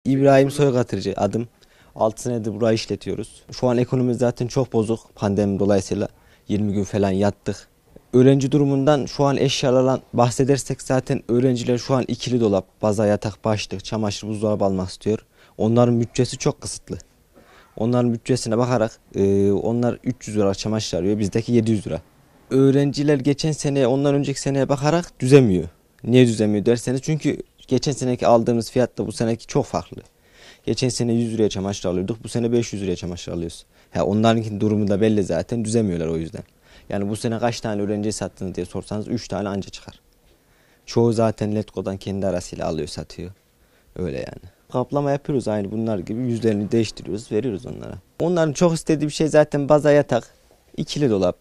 İbrahim Soygatırcı adım. 6 senedir burayı işletiyoruz. Şu an ekonomi zaten çok bozuk. Pandemi dolayısıyla 20 gün falan yattık. Öğrenci durumundan şu an eşyalardan bahsedersek zaten öğrenciler şu an ikili dolap, baza, yatak, başlık, çamaşır, buzdolabı almak istiyor. Onların bütçesi çok kısıtlı. Onların bütçesine bakarak onlar 300 lira çamaşır arıyor, bizdeki 700 lira. Öğrenciler geçen seneye, ondan önceki seneye bakarak düzemiyor. Niye düzemiyor derseniz çünkü geçen seneki aldığımız fiyatla bu seneki çok farklı. Geçen sene 100 liraya çamaşır alıyorduk, bu sene 500 liraya çamaşır alıyoruz. Ya onların durumu da belli zaten, düzemiyorlar o yüzden. Yani bu sene kaç tane öğrenciye sattınız diye sorsanız 3 tane anca çıkar. Çoğu zaten Letgo'dan kendi arasıyla alıyor, satıyor. Öyle yani. Kaplama yapıyoruz aynı bunlar gibi, yüzlerini değiştiriyoruz, veriyoruz onlara. Onların çok istediği bir şey zaten baza, yatak, ikili dolap,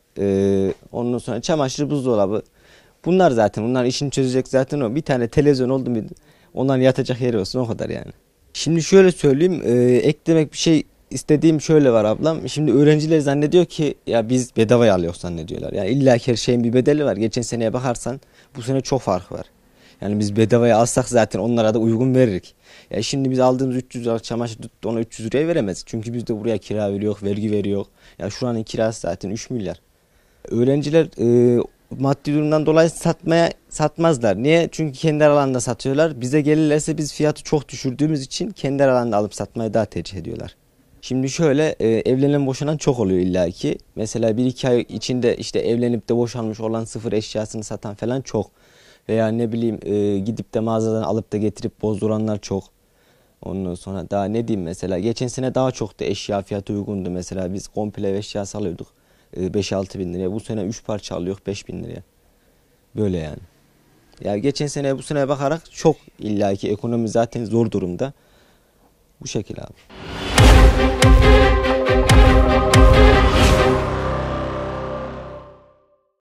ondan sonra çamaşır, buzdolabı. Bunlar zaten, onlar işini çözecek zaten o. Bir tane televizyon oldu mu onların yatacak yeri olsun, o kadar yani. Şimdi şöyle söyleyeyim, eklemek bir şey istediğim şöyle var ablam. Şimdi öğrenciler zannediyor ki ya biz bedavaya alıyoruz zannediyorlar. Yani illa ki her şeyin bir bedeli var. Geçen seneye bakarsan bu sene çok fark var. Yani biz bedavaya alsak zaten onlara da uygun veririk. Ya şimdi biz aldığımız 300 lira çamaşır tuttu, ona 300 liraya veremez. Çünkü biz de buraya kira veriyor, vergi veriyor. Ya şuranın kirası zaten 3 milyar. Öğrenciler maddi durumdan dolayı satmazlar. Niye? Çünkü kendi aralarında satıyorlar. Bize gelirlerse biz fiyatı çok düşürdüğümüz için kendi aralarında alıp satmayı daha tercih ediyorlar. Şimdi şöyle evlenen boşanan çok oluyor illaki. Mesela 1-2 ay içinde işte evlenip de boşanmış olan sıfır eşyasını satan falan çok. Veya ne bileyim gidip de mağazadan alıp da getirip bozduranlar çok. Ondan sonra daha ne diyeyim, mesela geçen sene daha çoktu, eşya fiyatı uygundu. Mesela biz komple ev eşyası alıyorduk 5-6 bin liraya. Bu sene 3 parça alıyor 5 bin liraya. Böyle yani. Ya geçen sene bu sene bakarak çok, illaki ekonomi zaten zor durumda. Bu şekilde abi.